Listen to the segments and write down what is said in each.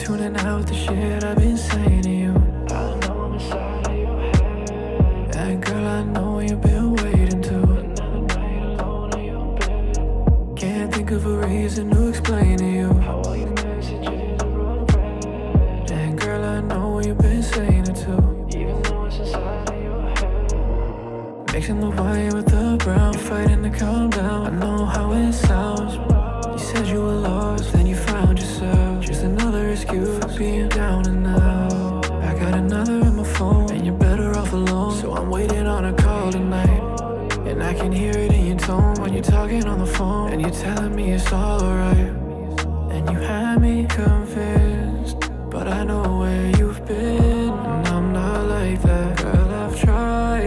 Tuning out the shit I've been saying to you. I know I'm inside of your head. And girl, I know you've been waiting to. Another night alone in your bed. Can't think of a reason to explain to you how all your messages are unread. And girl, I know you've been saying it too, even though it's inside of your head. Mixing the white with the brown, fighting to calm down. I know how it sounds. You said you were lost, then you found yourself. Just another excuse for being down and out. I got another in my phone, and you're better off alone. So I'm waiting on a call tonight, and I can hear it in your tone when you're talking on the phone, and you're telling me it's alright. And you had me convinced, but I know where you've been, and I'm not like that. Girl, I've tried.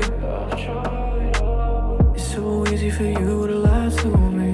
It's so easy for you to lie to me.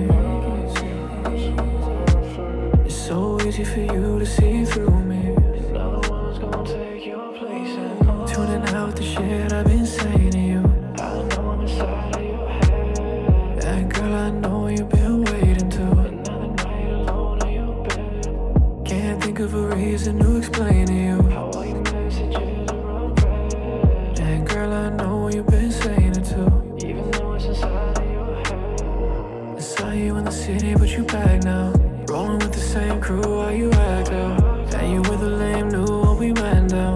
It's so easy for you to see through me. Another one's gonna take your place, and tuning out the shit I've been saying to you. I know I'm inside of your head. And girl, I know you've been waiting to. Another night alone in your bed. Can't think of a reason to explain to you how all your messages are unread. And girl, I know you've been saying it too, even though it's inside of your head. I saw you in the city, but you back now. Rolling with the same crew while you act out. And you with a lame knew what we went down.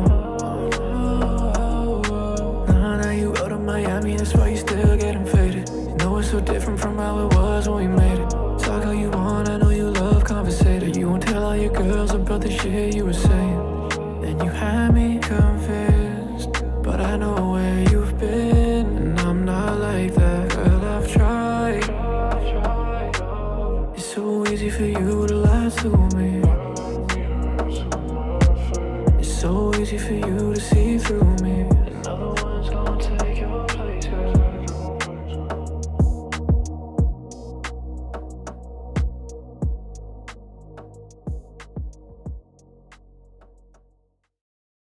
Now you out of Miami, that's why you still getting faded. You know it's so different from how it was when we made it. Talk how you want, I know you love conversating. You won't tell all your girls about the shit you were saying. And you had me convinced, but I know where you've been, and I'm not like that. Girl, I've tried. It's so easy for you to lie to me. It's so easy for you to see through me.